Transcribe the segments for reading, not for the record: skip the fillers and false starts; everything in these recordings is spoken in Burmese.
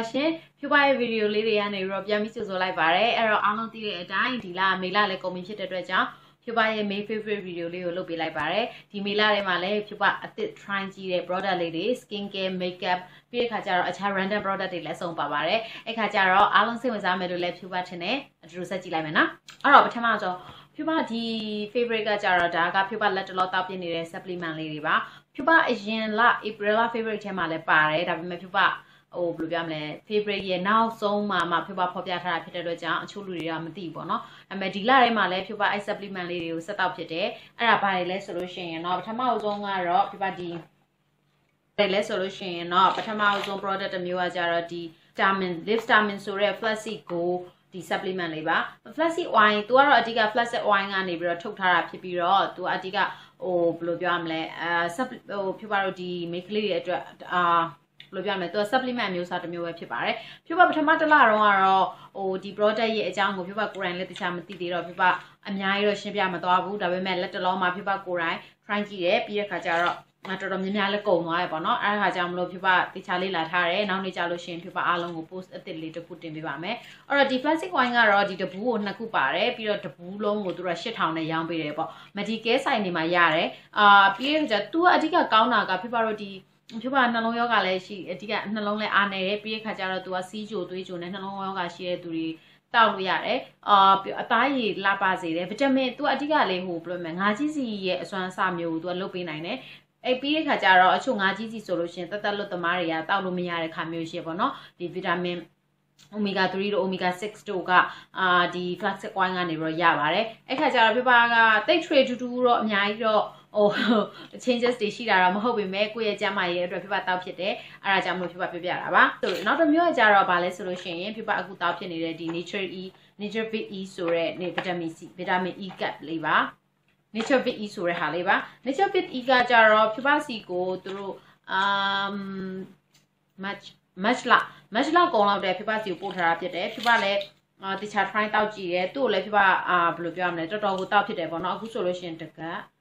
ရှင်ဖြူပါရဲ့ဗီဒီယိုလေးတွေကနေတော့ပြန်ပြီးကြိုဆိုလိုက်ပါတယ်အဲ့တော့အားလုံးသိတဲ့အတိုင်းဒီလမေလလည်းကုန်ပြီဖြစ်တဲ့အတွက်ကြောင့်ဖြူပါရဲ့ main favorite video လေးကိုလုပ်ပေးလိုက်ပါတယ်ဒီမေလထဲမှာလည်းဖြူပါအသစ် try ကြည့်တဲ့ product လေးတွေ skin care makeup ပြီးတဲ့ခါကျတော့အခြား random product တွေလည်းစုံပါပါတယ်အဲ့ခါကျတော့အားလုံးစိတ်ဝင်စားမယ်လို့လည်းဖြူပါထင်တယ်အတူတူဆက်ကြည့်လိုက်မယ်နော်အဲ့တော့ပထမဆုံးဖြူပါဒီ favorite ကကြတော့ဒါကဖြူပါလက်တလောတောက်ပြနေတဲ့ supplement လေးတွေပါဖြူပါအရင်လ April favorite ထဲမှာလည်းပါတယ်ဒါပေမဲ့ဖြူပါဘယ်လိုပြောမလဲ favorite ရဲ့နောက်ဆုံးမှာဖြူပါဖော်ပြထားတာဖြစ်တဲ့အတွက်ကြောင့်အချို့လူတွေကမသိဘူးပေါ့နော်ဒါပေမဲ့ဒီလထဲမှာလည်းဖြူပါ supplement လေးတွေကိုဆက်တောက်ဖြစ်တယ်အဲ့ဒါဘာတွေလဲဆိုလို့ရှိရင်တော့ပထမဆုံးကတော့ဖြူပါဒီလဲဆိုလို့ရှိရင်တော့ပထမဆုံး product တစ်မျိုးကကြတော့ဒီ vitamin lift vitamin ဆိုတဲ့ flaxseed ကိုဒီ supplement လေးပါ flaxseed oil သူကတော့အဓိက flaxseed oil ကနေပြီးတော့ထုတ်ထားတာဖြစ်ပြီးတော့သူအဓိကဘယ်လိုပြောရမလဲဖြူပါတော့ဒီ make လေးတွေအတွက်ဘယ်လိုပြောမလဲသူက supplement မျိုးစားတစ်မျိုးပဲဖြစ်ပါတယ်ဖြူပါပထမတစ်လတော့ကတော့ဒီ product ရဲ့အကြောင်းကိုဖြူပါကိုယ်တိုင်လည်းတခြားမသိသေးတော့ဖြူပါအများကြီးတော့ရှင်းပြမသွားဘူးဒါပေမဲ့လက်တလုံးမှာဖြူပါကိုယ်တိုင် try ကြည့်တယ်ပြီးတဲ့ခါကျတော့တော်တော်များများလည်းကုန်သွားရပေါ့နော်အဲ့ဒါကြောင့်မလို့ဖြူပါတခြားလေးလာထားတယ်နောက်နေ့ကျလို့ရှိရင်ဖြူပါအားလုံးကို post အသစ်လေးတစ်ခုတင်ပေးပါမယ်အဲ့တော့ဒီ plastic wine ကတော့ဒီတဘူးကို2ခုပါတယ်ပြီးတော့တဘူးလုံးကိုသူတို့8000နဲ့ရောင်းပေးတယ်ပေါ့ medical site တွေမှာရတယ်ပြီးတဲ့ခါကျသူကအဓိကကောင်းတာကဖြူပါတို့ဒီဖြူပါနှလုံးရောဂါလည်းရှိအဓိကနှလုံးလည်းအားနေတယ်ပြီးတဲ့ခါကျတော့သူကစီးကြိုသွေးကြိုနဲ့နှလုံးရောဂါရှိတဲ့သူတွေတောက်လို့ရတယ်အသားရည်လာပါစေတယ်ဗီတာမင်သူအဓိကလေးဟိုဘယ်လိုလဲငါးကြီးစီရဲ့အစွမ်းအစမျိုးကိုသူကလုပ်ပေးနိုင်တယ်အဲ့ပြီးတဲ့ခါကျတော့အချို့ငါးကြီးစီဆိုလို့ရှိရင်တက်လွတ်သမားတွေကတောက်လို့မရတဲ့ခါမျိုးရှိပေါ့နော်ဒီဗီတာမင်omega 3တို့ omega 6တို့ကဒီ flaxseed oil ကနေပြီးတော့ရပါတယ်အဲ့ခါကျတော့ဖြူပါကတိတ်ထွေတူတူတော့အများကြီးတော့changes တွေရှိတာတော့မဟုတ်ပေမဲ့ကိုယ့်ရဲ့ကျန်းမာရေးအတွက်ဖြူပါတောက်ဖြစ်တယ်အဲ့ဒါကြောင့်မို့ဖြူပါပြပြတာပါဆိုတော့နောက်တစ်မျိုးကကြတော့ဗာလဲဆိုလို့ရှိရင်ဖြူပါအခုတောက်ဖြစ်နေတဲ့ဒီ nature vit e ဆိုတဲ့ vitamin E cap လေးပါ nature vit e ဆိုတဲ့ဟာလေးပါ nature vit e ကကြတော့ဖြူပါစီကိုသူတို့match လကုန်လောက်တဲ့ဖြူပါစီကိုပို့ထားတာဖြစ်တယ်ဖြူပါလည်းတခြား try တောက်ကြည့်တယ်သူ့ကိုလည်းဖြူပါဘယ်လိုပြောရမလဲတော်တော်ကိုတောက်ဖြစ်တယ်ပေါ့နော်အခုဆိုလို့ရှိရင်တက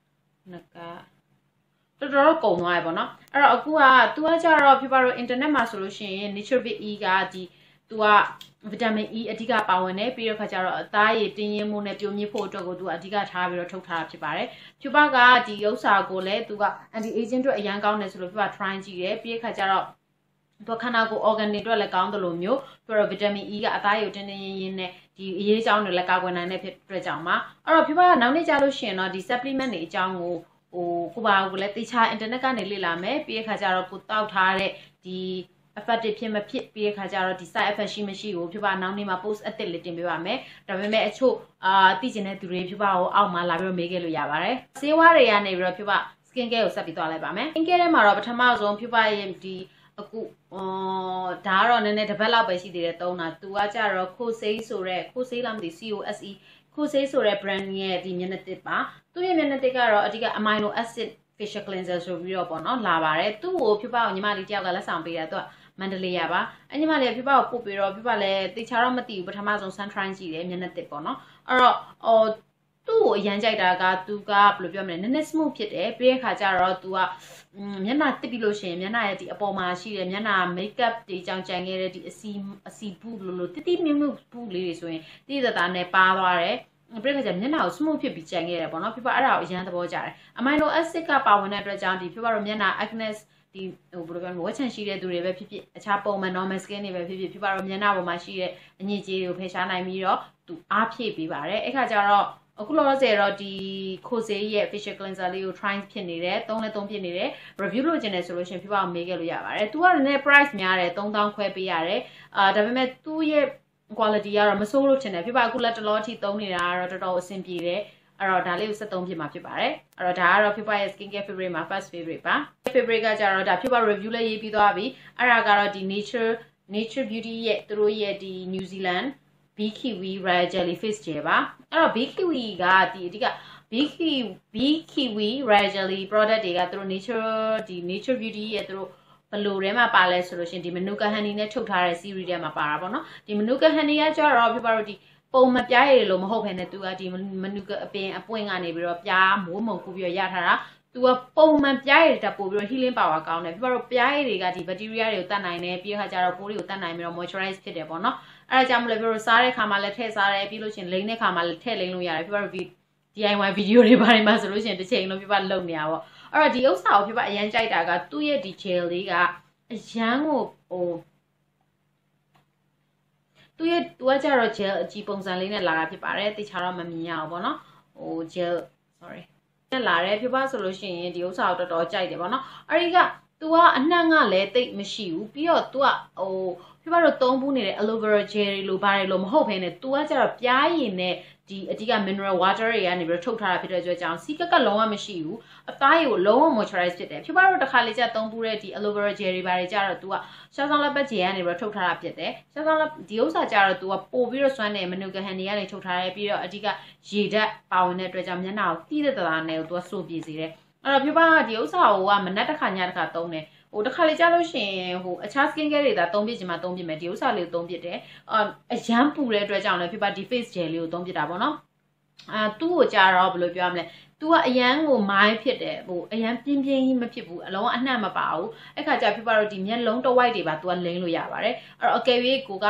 တော်တော်ကုန်သွားရပေါ့နော်အဲ့တော့အခုကသူကကြတော့ဖြူပါတော့ internet မှာဆိုလို့ရှိရင် nature vit e ကဒီသူက vitamin E အဓိကပါဝင်တယ်ပြီးတော့ခါကျတော့အသားရည်တင်းရင်းမှုနဲ့ပြုံးမြင့်ဖို့အတွက်ကိုသူကအဓိကထားပြီးတော့ထုတ်ထားတာဖြစ်ပါတယ်ဖြူပါကဒီဥစ္စာကိုလည်းသူက anti aging အတွက်အရန်ကောင်းတယ်ဆိုလို့ဖြူပါ try ကြည့်တယ်ပြီးတဲ့ခါကျတော့သူခန္ဓာကိုယ် organic အတွက်လည်းကောင်းတယ်လို့မျိုးပြီးတော့ vitamin E ကအသားရည်တင်းတင်းရင်းရင်းနဲ့ဒီအရေးအကြောင်းတွေလည်းကာကွယ်နိုင်တဲ့ဖြစ်အတွက်ကြောင့်ပါအဲ့တော့ဖြူပါကနောက်နေ့ကျလို့ရှိရင်တော့ဒီ supplement တွေအကြောင်းကိုကိုပါကိုလည်းတခြား internet ကနေလေ့လာမယ်ပြီးတဲ့ခါကျတော့ကိုတောက်ထားတဲ့ဒီ effective ဖြစ်မဖြစ်ပြီးတဲ့ခါကျတော့ဒီ side effect ရှိမရှိကိုဖြူပါနောက်နေ့မှာ post အသစ်လေးတင်ပေးပါမယ်ဒါပေမဲ့အချို့သိကျင်တဲ့သူတွေဖြူပါကိုအောက်မှာလာပြီးတော့မေးခဲ့လို့ရပါတယ်ဆေးဝါးတွေကနေပြီးတော့ဖြူပါ skin care ကိုဆက်ပြီးသွားလိုက်ပါမယ် skin care ထဲမှာတော့ပထမဆုံးဖြူပါရဲ့ဒီအခုဒါကတော့နည်းနည်းတစ်ပတ်လောက်ပဲရှိသေးတယ်သုံးတာသူကကြတော့ခိုဆေးဆိုတဲ့ခိုဆေးလားမသိ COSE ခိုဆေးဆိုတဲ့ brand ရဲ့ဒီမျက်နှာသစ်ပါသူ့ရဲ့မျက်နှာသစ်ကတော့အဓိက amino acid facial cleanser ဆိုပြီးတော့ပေါ့နော်လာပါတယ်သူ့ကိုဖြူပါကိုညီမလေးတယောက်ကလက်ဆောင်ပေးတာသူကမန္တလေးရပါအညီမလေးဖြူပါကိုပို့ပြီးတော့ဖြူပါလည်းတေချာတော့မသိဘူးပထမဆုံး sun try ကြည့်တယ်မျက်နှာသစ်ပေါ့နော်အဲ့တော့သူ့ကိုအရန်ကြိုက်တာကသူကဘယ်လိုပြောမလဲနည်းနည်း smooth ဖြစ်တယ်ပြီးတဲ့ခါကျတော့သူကမျက်နှာတစ်ပြီးလို့ရှိရင်မျက်နှာရဲ့ဒီအပေါ်မှာရှိတဲ့မျက်နှာ makeup တွေကြောင့်ကြံခဲ့တဲ့ဒီအစီဘူးလို့တိမြမှုဘူးလေးတွေဆိုရင်တိတိတနဲ့ပါသွားတယ်ပြည့်ခါကျမျက်နှာကို smooth ဖြစ်ပြီးကြံခဲ့တယ်ပေါ့နော်ဖြူပါအဲ့ဒါကိုအရန်သဘောကျတယ် amino acid ကပါဝင်တဲ့အတွက်ကြောင့်ဒီဖြူပါတော့မျက်နှာ acne ဒီဘယ်လိုပြောမလဲဝက်ချန်ရှိတဲ့သူတွေပဲဖြစ်ဖြစ်အခြားပုံမှန် normal skin တွေပဲဖြစ်ဖြစ်ဖြူပါတော့မျက်နှာပေါ်မှာရှိတဲ့အညစ်အကြေးတွေကိုဖယ်ရှားနိုင်ပြီးတော့သူအားဖြည့်ပေးပါတယ်အဲ့ခါကျတော့အခုလောလောဆယ်တော့ဒီခိုဆေးရဲ့ facial cleanser လေးကို try ဖြစ်နေတယ်သုံးဖြစ်နေတယ် review လုပ်ချင်တယ်ဆိုလို့ရှင်ဖြူပါကိုမေးခဲ့လို့ရပါတယ်သူကလည်း price များတယ်3000ခွဲပေးရတယ်ဒါပေမဲ့သူ့ရဲ့ quality ကတော့မဆိုးလို့ချင်တယ်ဖြူပါအခုလက်တလောအထိသုံးနေတာကတော့တော်တော်အဆင်ပြေတယ်အဲ့တော့ဒါလေးကို73ဖြစ်မှာဖြစ်ပါတယ်အဲ့တော့ဒါကတော့ဖြူပါရဲ့ skin care favorite မှာ first favorite ပါ favorite ကကြတော့ဒါဖြူပါ review လေးရေးပြီးသွားပြီအဲ့ဒါကတော့ဒီ nature beauty ရဲ့သူတို့ရဲ့ဒီ New Zealand bee kiwi rare jellyfish gel ပါအဲ့တော့ bee kiwi ကဒီအဓိက bee kiwi rare jelly product တွေကသူတို့ nature beauty ရဲ့သူတို့ဘယ်လိုထဲမှာပါလဲဆိုလို့ရှင်ဒီ manuka honey နဲ့ထုတ်ထားတဲ့ series ထဲမှာပါတာပေါ့နော်ဒီ manuka honey ကကြတော့ဖြူပါတို့ဒီပုံမပြားရည်လို့မဟုတ်ဘဲနဲ့သူကဒီ manuka အပွင့်ကနေပြီးတော့ပြားမိုးမုံကူပြီးတော့ရထားတာသူကပုံမှန်ပြားရည်တက်ပို့ပြီးတော့ healing power ကောင်းတယ်ပြတော့ပြားရည်တွေကဒီ bacteria တွေကိုတတ်နိုင်တယ်ပြီးခါကျတော့ပိုးတွေကိုတတ်နိုင်ပြီးတော့ moisturize ဖြစ်တယ်ပေါ့နော်အဲ့ဒါကြောင့်မလို့ပြတော့စားတဲ့ခါမှာလည်းထည့်စားတယ်ပြီးလို့ရှိရင်လိမ့်တဲ့ခါမှာလည်းထည့်လိမ့်လို့ရတယ်ပြတော့ DIY ဗီဒီယိုတွေပါတယ်မှာဆိုလို့ရှိရင်တစ်ချိန်လုံးပြပလုံနေရပါအဲ့တော့ဒီဥစ္စာကိုပြပအရန်ကြိုက်တာကသူ့ရဲ့ဒီ gel လေးကအရန်ကိုသူကကြတော့ gel အကြီးပုံစံလေးနဲ့လာတာဖြစ်ပါတယ်တိချာတော့မမြင်ရအောင်ပေါ့နော်gel sorry နဲ့လာတယ်ဖြစ်ပါဆိုလို့ရှိရင်ဒီဥစ္စာကိုတော်တော်ကြိုက်တယ်ပေါ့နော်အဲ့ဒီက तू ကအနှံ့ကလည်းတိတ်မရှိဘူးပြီးတော့ तू ကဖြစ်ပါတော့သုံးဘူးနေတဲ့ aloe vera gel လို့ပါတယ်လို့မဟုတ်ဘဲနဲ့ तू ကကြတော့ပြားရည်နဲ့ဒီအဓိက mineral water တွေကနေပြီးတော့ထုတ်ထားတာဖြစ်တဲ့အတွက်ကြောင့်စီးကလုံးဝမရှိဘူးအသားရည်ကိုလုံးဝ moisturize ဖြစ်တယ်ဖြစ်ပါတော့တစ်ခါလေကျသုံးဘူးတဲ့ဒီ aloe vera gel တွေပါတယ်ကြတော့ तू ကရှာဆောင်လက်ပတ်ဂျယ်ကနေပြီးတော့ထုတ်ထားတာဖြစ်တယ်ရှာဆောင်လက်ဒီဥစ္စာကြတော့ तू ကပို့ပြီးတော့စွမ်းနေ manuka honey ကနေထုတ်ထားတယ်ပြီးတော့အဓိကရေဓာတ်ပါဝင်တဲ့အတွက်ကြောင့်မျက်နှာကိုတီးတဲ့တသားနဲ့ तू ကစိုးပြေစေတယ်အဲ့တော့ဖြစ်ပါဒီဥစ္စာကိုကမနက်တစ်ခါညတစ်ခါသုံးတယ်တစ်ခါလေကြားလို့ရှိရင်အခြား skin care တွေဒါသုံးပြချင်မှသုံးပြမယ်ဒီဥစ္စာလေးကိုသုံးပြတယ်အရန်ပူတဲ့အတွက်ကြောင့်လည်းဖြစ်ပါဒီ face gel လေးကိုသုံးပြတာပေါ့နော်သူ့ကိုကြာတော့ဘယ်လိုပြောရမလဲသူကအရန်ကိုမိုင်းဖြစ်တယ်အရန်ပြင်းပြင်းကြီးမဖြစ်ဘူးအလုံးအနှံ့မပါဘူးအဲ့ခါကျဖြစ်ပါတော့ဒီမျက်လုံးတစ်ဝိုက်တွေပါသူကလိမ့်လို့ရပါတယ်အဲ့တော့အကယ်၍ကိုက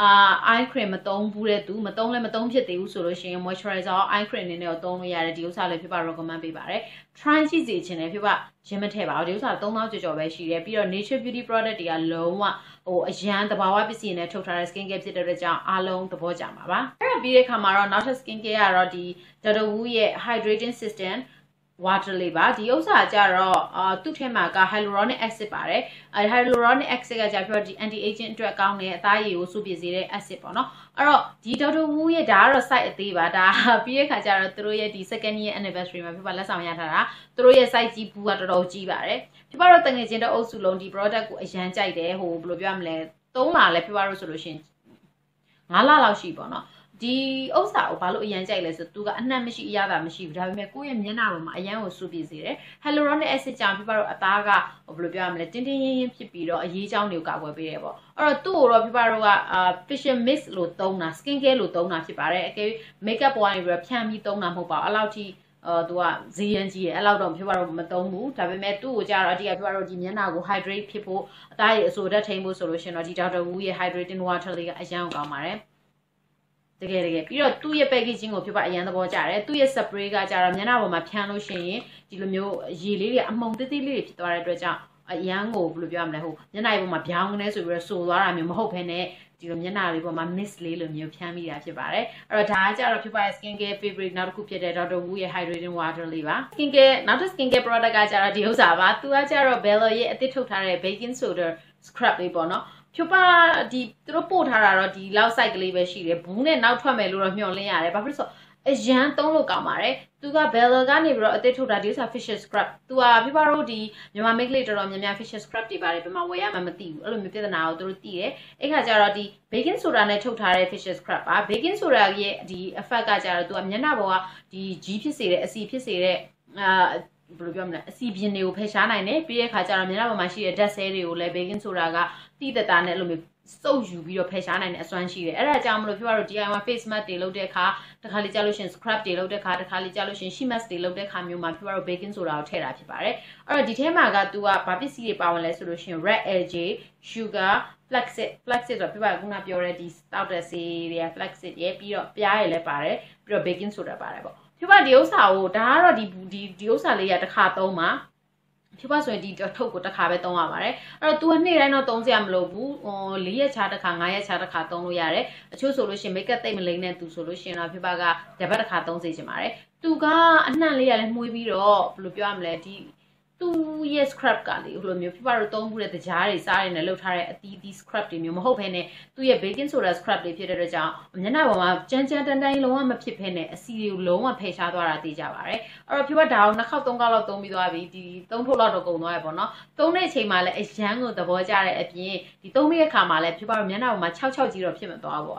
eye cream မသုံးဘူးတဲ့သူမသုံးလည်းမသုံးဖြစ်သေးဘူးဆိုလို့ရှိရင် moisturizer eye cream အနေနဲ့ကိုသုံးလို့ရတယ်ဒီဥစ္စာလေးဖြစ်ပါ recommend ပေးပါတယ် try ကြည့်စီခြင်းနဲ့ဖြစ်ပါဂျင်းမထည့်ပါဘူးဒီဥစ္စာ3000ကျော်ကျော်ပဲရှိတယ်ပြီးတော့ nature beauty product တွေကလုံးဝအရန်တဘာဝပစ္စည်းနဲ့ထုတ်ထားတဲ့ skin care ဖြစ်တဲ့အတွက်ကြောင့်အားလုံးသဘောကျမှာပါအဲ့ဒါပြီးတဲ့အခါမှာတော့နောက်ထပ် skin care ကတော့ဒီ Dr. Wu ရဲ့ hydrating system water လေးပါဒီဥစ္စာကြတော့သူ့ထဲမှာက hyaluronic acid ပါတယ်hyaluronic acid ကကြပြောဒီ anti aging အတွက်ကောင်းတဲ့အသားရည်ကိုစုပြည့်စေတဲ့ acid ပေါ့နော်အဲ့တော့ဒီ Dr. Wu ရဲ့ဒါကတော့ site အသေးပါဒါပြီးတဲ့ခါကျတော့သူတို့ရဲ့ဒီ second year anniversary မှာဖြစ်ပါလက်ဆောင်ရထားတာသူတို့ရဲ့ site ကြီးဘူးကတော်တော်ကြီးပါတယ်ဖြစ်ပါတော့တငယ်ချင်းတအုပ်စုလုံးဒီ product ကိုအရန်ကြိုက်တယ်ဘယ်လိုပြောရမလဲ3လလည်းဖြစ်ပါတော့ဆိုလို့ရှိရင်9လလောက်ရှိပေါ့နော်ဒီဥစ္စာကိုဘာလို့အရန်ကြိုက်လဲဆိုသူကအနှံ့မရှိအရသာမရှိဘူးဒါပေမဲ့ကိုယ့်ရဲ့မျက်နှာပေါ်မှာအရန်ကိုစူပြည့်စေတယ် hyaluronic acid ကြောင့်ဖြစ်ပါတော့အသားကဘယ်လိုပြောရမလဲတင်းတင်းရင်းရင်းဖြစ်ပြီးတော့အရေးချောင်းတွေကိုကာကွယ်ပေးတယ်ပေါ့အဲ့တော့သူ့ကိုတော့ဖြစ်ပါတော့ကfacial mist လို့သုံးတာ skin care လို့သုံးတာဖြစ်ပါတယ်အကယ် makeup ပေါ်ကနေပြီးတော့ဖြန်းပြီးသုံးတာမဟုတ်ပါဘူးအဲ့လောက်ထိသူကဈေးရန်ကြီးတယ်အဲ့လောက်တော့ဖြစ်ပါတော့မသုံးဘူးဒါပေမဲ့သူ့ကိုကြတော့အတိအကျဖြစ်ပါတော့ဒီမျက်နှာကို hydrate ဖြစ်ဖို့အသားရည်အဆိုဓာတ်ထိန်းဖို့ဆိုလို့ရှင်တော့ဒီ Dr. Wu ရဲ့ hydrating water လေးကအရန်ကောင်းပါတယ်တကယ်ပြီးတော့သူ့ရဲ့ packaging ကိုဖြစ်ပါအရန်သဘောကျတယ်သူ့ရဲ့ spray ကကြတော့မျက်နှာပေါ်မှာဖြန်းလို့ရှိရင်ဒီလိုမျိုးရေလေးတွေအမှုန်သေးသေးလေးတွေဖြစ်သွားတဲ့အတွက်ကြောင့်အရန်ကိုဘယ်လိုပြောရမလဲမျက်နှာပေါ်မှာပြောင်းနေဆိုပြီးတော့ဆိုသွားတာမျိုးမဟုတ်ဘဲနဲ့ဒီလိုမျက်နှာလေးပေါ်မှာ mist လေးလိုမျိုးဖြန်းမိတာဖြစ်ပါတယ်အဲ့တော့ဒါကကြတော့ဖြစ်ပါရဲ့ skin care favorite နောက်တစ်ခုဖြစ်တဲ့ Dr. Wu ရဲ့ hydrating water လေးပါ skin care နောက်တစ် skin care product ကကြတော့ဒီဥစ္စာပါသူကကြတော့ Bella ရဲ့အသစ်ထုတ်ထားတဲ့ baking soda scrub လေးပေါ့နော်ဖြစ်ပါဒီသူတို့ပို့ထားတာတော့ဒီလောက် site ကလေးပဲရှိတယ်ဘူးနဲ့နောက်ထွက်မယ်လို့တော့မျှော်လင့်ရတယ်ဘာဖြစ်လို့ဆိုအရန်သုံးလို့ကောင်းပါတယ်သူက Bella ကနေပြီးတော့အသစ်ထုတ်တာဒီဥစ္စာ facial scrub သူကဖြစ်ပါတော့ဒီမြန်မာ make လေးတော်တော်များများ facial scrub တွေပါတယ်ဘယ်မှာဝယ်ရမှမသိဘူးအဲ့လိုမျိုးပြဿနာကိုသူတို့သိတယ်အဲ့ခါကျတော့ဒီ baking soda နဲ့ထုတ်ထားတဲ့ facial scrub ပါ baking soda ရဲ့ဒီ effect ကကျတော့သူကမျက်နှာပေါ်ကဒီကြီးဖြစ်စေတဲ့အစီဖြစ်စေတဲ့ဘယ်လိုပြောမလဲအစီပြင်တွေကိုဖယ်ရှားနိုင်တယ်ပြီးတဲ့အခါကျတော့မျက်နှာပေါ်မှာရှိတဲ့ dead cell တွေကိုလည်း baking soda ကတိတတာနဲ့အဲ့လိုမျိုးစုပ်ယူပြီးတော့ဖယ်ရှားနိုင်တဲ့အစွမ်းရှိတယ်အဲ့ဒါကြောင့်မလို့ပြောရတော့ DIY face mask တွေလုပ်တဲ့အခါတစ်ခါလေကြာလို့ရှင် scrub တွေလုပ်တဲ့အခါတစ်ခါလေကြာလို့ရှင် sheet mask တွေလုပ်တဲ့အခါမျိုးမှာပြောရတော့ baking soda ကိုထည့်တာဖြစ်ပါတယ်အဲ့တော့ဒီထဲမှာကသူကဘာပစ္စည်းတွေပါဝင်လဲဆိုလို့ရှင် red algae sugar flaxseed ဆိုတော့ပြပါခုနပြောတဲ့ဒီတောက်တဲ့ဆေးတွေက flaxseed ရဲ့ပြီးတော့ပြားရည်လည်းပါတယ်ပြီးတော့ baking soda ပါတယ်ပေါ့ဖြစ်ပါဒီဥစ္စာကိုဒါကတော့ဒီဥစ္စာလေးကတစ်ခါသုံးမှာဖြစ်ပါဆိုရင်ဒီထုတ်ကိုတစ်ခါပဲသုံးရပါတယ်အဲ့တော့ तू ကနေ့တိုင်းတော့သုံးစရာမလိုဘူး4ရက်ခြားတစ်ခါ5ရက်ခြားတစ်ခါသုံးလို့ရတယ်အချို့ဆိုလို့ရှိရင် make up တိတ်မလိမ့်တဲ့သူဆိုလို့ရှိရင်တော့ဖြစ်ပါကတပတ်တစ်ခါသုံးစေချင်ပါတယ် तू ကအနှံ့လေးရလည်းမှုေးပြီးတော့ဘယ်လိုပြောရမလဲဒီသူရဲ့ scrub ကလေဟိုလိုမျိုးဖြစ်ပါတော့သုံးဘူးတဲ့ကြားတွေစားတွေနဲ့လှုပ်ထားတဲ့အသီးသီး scrub တွေမျိုးမဟုတ်ဘဲနဲ့သူ့ရဲ့ baking soda scrub တွေဖြစ်တဲ့အတွက်ကြောင့်မျက်နှာပေါ်မှာကြမ်းတန်းလုံးဝမဖြစ်ဘဲနဲ့အစီတွေကိုလုံးဝဖယ်ရှားသွားတာသိကြပါတယ်အဲ့တော့ဖြစ်ပါဒါကို2ခေါက်3ခေါက်လောက်သုံးပြီးသွားပြီဒီ3ထုတ်လောက်တော့ကုန်သွားရပေါ့နော်သုံးတဲ့အချိန်မှာလည်းအရန်ကိုသဘောကျတဲ့အပြင်ဒီသုံးမိတဲ့ခါမှာလည်းဖြစ်ပါတော့မျက်နှာပေါ်မှာ6ကြီးတော့ဖြစ်မသွားဘူးအဲ့တော့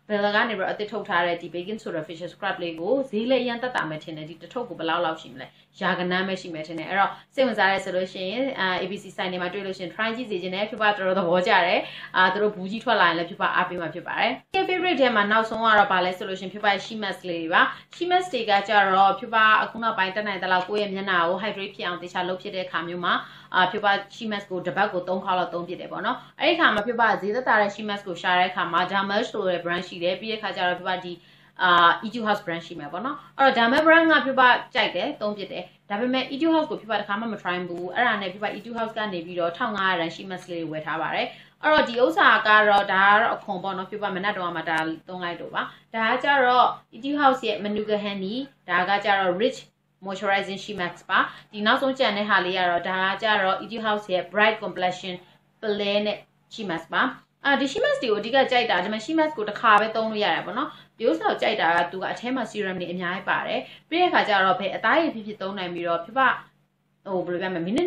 Bella ကနေပြီးတော့အသစ်ထုတ်ထားတဲ့ဒီ baking soda facial scrub လေးကိုဈေးလည်းအရင်တက်တာမယ်ထင်တယ်ဒီတစ်ထုပ်ကိုဘယ်လောက်ရှိမလဲရာကနန်းပဲရှိမယ်ထင်တယ်အဲ့တော့စိတ်ဝင်စားရဲဆိုလို့ရှိရင်ABC site တွေမှာတွေ့လို့ရှိရင် try ကြည့်စေချင်တယ်ဖြစ်ပါတော်တော်သဘောကျတယ်သူတို့ဘူးကြီးထွက်လာရင်လည်းဖြစ်ပါအားပေးမှာဖြစ်ပါတယ် favorite ထဲမှာနောက်ဆုံးကတော့ဗာလဲဆိုလို့ရှိရင်ဖြစ်ပါ she mask လေးတွေပါ she mask တွေကကြတော့ဖြစ်ပါအခုနောက်ပိုင်းတက်နိုင်တဲ့လောက်ကိုယ့်ရဲ့မျက်နှာကို hydrate ဖြစ်အောင်တခြားလုပ်ဖြစ်တဲ့အခါမျိုးမှာဖြစ်ပါ she mask ကိုတစ်ပတ်ကို3ခါလောက်သုံးဖြစ်တယ်ပေါ့နော်အဲ့ဒီအခါမှာဖြစ်ပါဈေးသက်သာတဲ့ she mask ကိုရှာတဲ့အခါမှာ Dermal ဆိုတဲ့ brand ရှိတယ်ပြီးတဲ့အခါကျတော့ဖြစ်ပါဒီEtude House brand ရှိမှာပေါ့နော်အဲ့တော့ Dermal brand ကဖြစ်ပါကြိုက်တယ်သုံးဖြစ်တယ်ဒါပေမဲ့ Etude House ကိုဖြစ်ပါတစ်ခါမှမ try ဘူးအဲ့ဒါနဲ့ဖြစ်ပါ Etude House ကနေပြီးတော့1500ရန် she mask လေးဝယ်ထားပါတယ်အဲ့တော့ဒီဥစ္စာကတော့ဒါကတော့အခွန်ပေါ့နော်ဖြစ်ပါမနက်တော့မှဒါသုံးလိုက်တော့ပါဒါကကြတော့ Etude House ရဲ့ Manuka Honey ဒါကကြတော့ rich moisturizing she mask ပါဒီနောက်ဆုံးကြံတဲ့ဟာလေးကတော့ဒါကကြတော့ Etude House ရဲ့ bright complexion play နဲ့ she mask ပါဒီ she mask တွေကိုအဓိကကြိုက်တာဒါပေမဲ့ she mask ကိုတစ်ခါပဲသုံးလို့ရတယ်ပေါ့နော်ဒီဥစ္စာကိုကြိုက်တာကသူကအထဲမှာ serum တွေအများကြီးပါတယ်ပြီးတဲ့အခါကျတော့ဘယ်အသားရည်ဖြစ်သုံးနိုင်ပြီးတော့ဖြစ်ပါဘယ်လိုပြောမလဲမိနစ်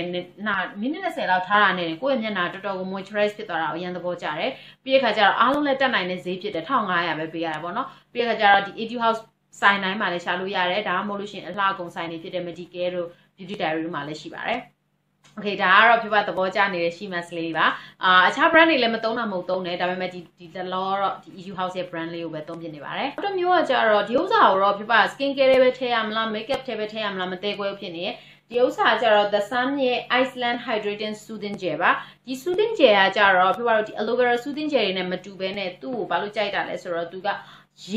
20လောက်ထားတာနဲ့ကိုယ့်ရဲ့မျက်နှာတော်တော်ကို moisturize ဖြစ်သွားတာကိုအရင်သဘောကျတယ်ပြီးတဲ့အခါကျတော့အားလုံးလည်းတက်နိုင်တဲ့ဈေးဖြစ်တယ်1500ပဲပေးရတာပေါ့နော်ပြီးတဲ့အခါကျတော့ဒီ Etude House ဆိုင်တိုင်းမှာလည်းရှာလို့ရတယ်ဒါမှမဟုတ်လို့ရှိရင်အလှကုန်ဆိုင်တွေဖြစ်တဲ့ Medicare တို့ Beauty Diary တို့မှာလည်းရှိပါတယ်Okay ဒါကတော့ဖြစ်ပါသဘောကျနေတဲ့ she mask လေးပါအခြား brand တွေလည်းမသုံးတာမဟုတ်သုံးတယ်ဒါပေမဲ့ဒီတလောတော့ဒီ Etude House ရဲ့ brand လေးကိုပဲသုံးပြနေပါတယ်နောက်တစ်မျိုးကကြတော့ဒီဥစ္စာကိုတော့ဖြစ်ပါ skin care တွေပဲထည့်ရမလား makeup တွေပဲထည့်ရမလားမသိခွဲဖြစ်နေရဲ့ဒီဥစ္စာကြတော့ The Sun ရဲ့ Iceland Hydrating Soothing Gel ပါဒီ Soothing Gel ကကြတော့ဖြစ်ပါတော့ဒီ aloe vera soothing gel တွေနဲ့မတူဘဲနဲ့သူ့ကိုဘာလို့ကြိုက်တာလဲဆိုတော့သူကရေ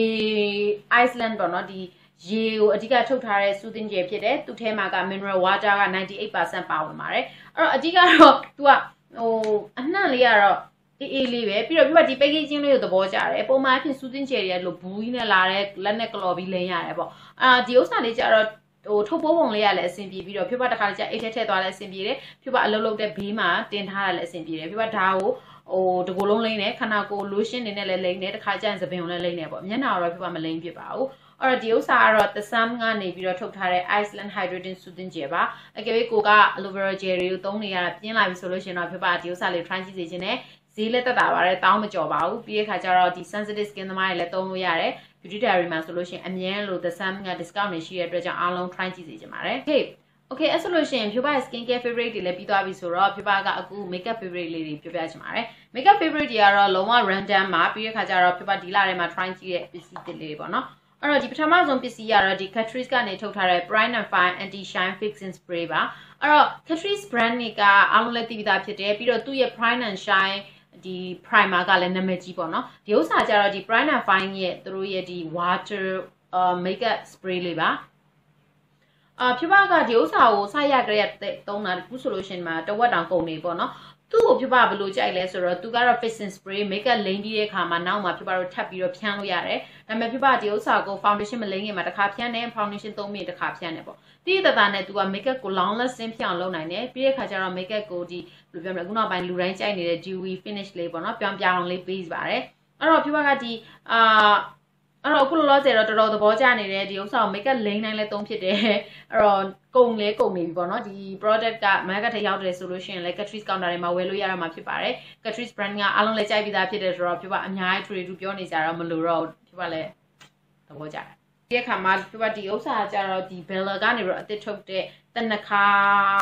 Iceland ပေါ့နော်ဒီရေကိုအဓိကထုတ်ထားတဲ့ soothing gel ဖြစ်တယ်သူ့ထဲမှာက mineral water က 98% ပါဝင်ပါတယ်အဲ့တော့အဓိကတော့သူကအနှံ့လေးကတော့အေးလေးပဲပြီးတော့ပြပါဒီ packaging လေးကိုသဘောကျတယ်ပုံမှန်အဖြစ် soothing gel တွေလို့ဘူးကြီးနဲ့လာတဲ့လက်နဲ့ကလော်ပြီးလိမ့်ရတယ်ပေါ့ဒီဥစ္စာလေးကျတော့ထုတ်ပိုးပုံလေးရလည်းအဆင်ပြေပြီးတော့ဖြစ်ပါတစ်ခါတည်းကျအိတ်ထည့်သွားလည်းအဆင်ပြေတယ်ဖြစ်ပါအလုပ်လုပ်တဲ့ဘေးမှာတင်ထားတာလည်းအဆင်ပြေတယ်ဖြစ်ပါဒါကိုတကူလုံးလိမ့်နေခန္ဓာကိုယ် lotion တွေနဲ့လည်းလိမ့်နေတစ်ခါကျရင်သပင်ကိုလည်းလိမ့်နေပေါ့မျက်နှာတော့ဖြစ်ပါမလိမ့်ဖြစ်ပါဘူးအဲ့တော့ဒီဥစ္စာကတော့ The Sun ကနေပြီးတော့ထုတ်ထားတဲ့ Iceland Hydrating Soothing Gel ပါအကယ်၍ကိုက aloe vera gel တွေကိုသုံးနေရတာပြင်းလာပြီဆိုလို့ရှိရင်တော့ဖြစ်ပါဒီဥစ္စာလေး try ကြည့်စေချင်တယ်ဈေးလည်းတက်တာပါတယ်တောင်းမကျော်ပါဘူးပြီးတဲ့ခါကျတော့ဒီ sensitive skin သမားတွေလည်းသုံးလို့ရတယ် Beauty Diary မှာဆိုလို့ရှိရင်အမြဲလို့ The Sun က discount တွေရှိတဲ့အတွက်ကြောင့်အားလုံး try ကြည့်စေချင်ပါတယ် Okay အဲ့ဆိုလို့ရှိရင်ဖြူပါ skin care favorite တွေလည်းပြီးသွားပြီဆိုတော့ဖြူပါကအခု makeup favorite လေးတွေပြောပြချင်ပါတယ် makeup favorite တွေကတော့လုံးဝ random ပါပြီးတဲ့ခါကျတော့ဖြူပါဒီလထဲမှာ try ကြည့်တဲ့ပစ္စည်းတွေလေးပေါ့နော်အဲ့တော့ဒီပထမဆုံးပစ္စည်းကတော့ဒီ Catrice ကနေထုတ်ထားတဲ့ Prime and Fine Anti Shine Fixing Spray ပါအဲ့တော့ Catrice brand တွေကအားလုံးလည်းသိပြီးသားဖြစ်တယ်ပြီးတော့သူ့ရဲ့ Prime and Shine ဒီ primer ကလည်းနာမည်ကြီးပေါ့နော်ဒီဥစ္စာကျတော့ဒီ Prime and Fine ရဲ့သူတို့ရဲ့ဒီ water makeup spray လေးပါဖြစ်ပါကဒီဥစ္စာကိုစရကြရသုံးတာခုဆိုလို့ရှိရင်မှာတဝက်တောင်ကုန်နေပေါ့နော်သူ့ကိုဖြစ်ပါဘယ်လိုကြိုက်လဲဆိုတော့သူကတော့ fixing spray makeup လိမ့်ပြီးတဲ့အခါမှာနောက်မှာဖြစ်ပါတော့ထပ်ပြီးတော့ဖြန်းလို့ရတယ်ဒါပေမဲ့ဖြစ်ပါဒီဥစ္စာကို foundation မလိမ့်ခင်မှာတစ်ခါဖြန်းတယ် foundation သုံးမိတစ်ခါဖြန်းတယ်ပေါ့တိတိတသားနဲ့သူက makeup ကို long lasting ဖြစ်အောင်လုပ်နိုင်တယ်ပြီးတဲ့အခါကျတော့ makeup ကိုဒီဘယ်လိုပြောမလဲခုနောက်ပိုင်းလူတိုင်းကြိုက်နေတဲ့ dewy finish လေးပေါ့နော်ပြောင်းပြောင်းလေးပေးပါတယ်အဲ့တော့ဖြစ်ပါကဒီအဲ့တော့အခုလောလောဆယ်တော့တော်တော်သဘောကျနေတဲ့ဒီဥစ္စာကို makeup လိမ့်နိုင်လဲသုံးဖြစ်တယ်အဲ့တော့ကုန်နေပြီပေါ့နော်ဒီ product က market ထဲရောက်တယ်ဆိုလို့ရှိရင်လည်း Catrice counter တွေမှာဝယ်လို့ရတော့မှာဖြစ်ပါတယ် Catrice brand ကအားလုံးလည်းကြိုက်ပြီးသားဖြစ်တယ်ဆိုတော့ဖြစ်ပါအများကြီး trade ပြောနေကြတော့မလို့တော့ဖြစ်ပါလဲသဘောကျတယ်ဒီအခါမှာဖြစ်ပါဒီဥစ္စာကကြတော့ဒီ Bella ကနေပြီးတော့အသစ်ထုတ်တဲ့တနခါ